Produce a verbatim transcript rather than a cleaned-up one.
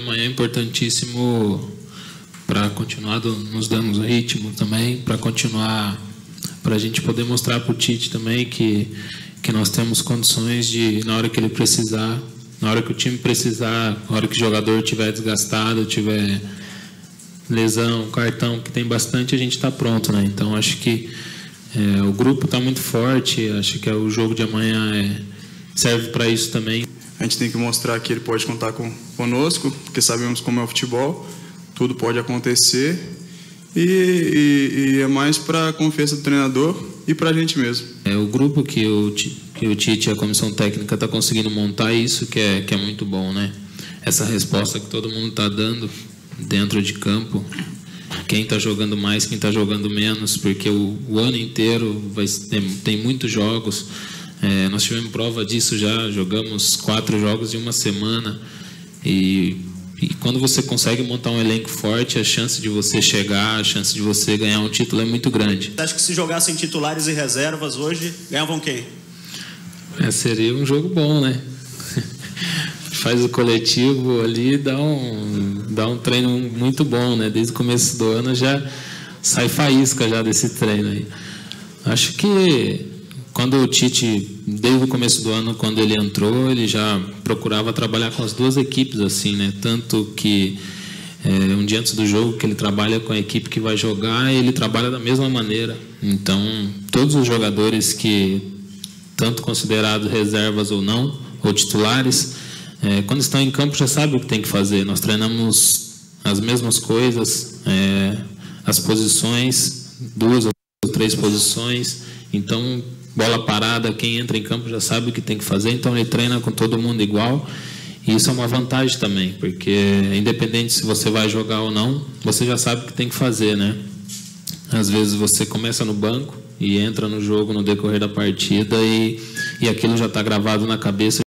Amanhã é importantíssimo para continuar do, nos dando ritmo também, para continuar, para a gente poder mostrar para o Tite também que, que nós temos condições de, na hora que ele precisar, na hora que o time precisar, na hora que o jogador estiver desgastado, tiver lesão, cartão, que tem bastante, a gente está pronto, né? Então, acho que é, o grupo está muito forte, acho que é, o jogo de amanhã é, serve para isso também. A gente tem que mostrar que ele pode contar com, conosco, porque sabemos como é o futebol, tudo pode acontecer, e, e, e é mais para a confiança do treinador e para a gente mesmo. É o grupo que o, que o Tite e a comissão técnica está conseguindo montar, isso que é, que é muito bom, né? Essa resposta que todo mundo está dando dentro de campo, quem está jogando mais, quem está jogando menos, porque o, o ano inteiro vai, tem, tem muitos jogos. É, nós tivemos prova disso já, jogamos quatro jogos em uma semana e, e quando você consegue montar um elenco forte, a chance de você chegar, a chance de você ganhar um título é muito grande. Você acha que se jogassem titulares e reservas hoje, ganhavam quem? É, seria um jogo bom, né? Faz o coletivo ali, dá um, dá um treino muito bom, né? Desde o começo do ano já sai faísca já desse treino aí. Acho que quando o Tite, desde o começo do ano, quando ele entrou, ele já procurava trabalhar com as duas equipes, assim, né? Tanto que é, um dia antes do jogo, que ele trabalha com a equipe que vai jogar, ele trabalha da mesma maneira. Então, todos os jogadores que, tanto considerados reservas ou não, ou titulares, é, quando estão em campo já sabem o que tem que fazer. Nós treinamos as mesmas coisas, é, as posições, duas ou três posições, então bola parada, quem entra em campo já sabe o que tem que fazer, então ele treina com todo mundo igual, e isso é uma vantagem também, porque independente se você vai jogar ou não, você já sabe o que tem que fazer, né? Às vezes você começa no banco e entra no jogo no decorrer da partida e, e aquilo já está gravado na cabeça.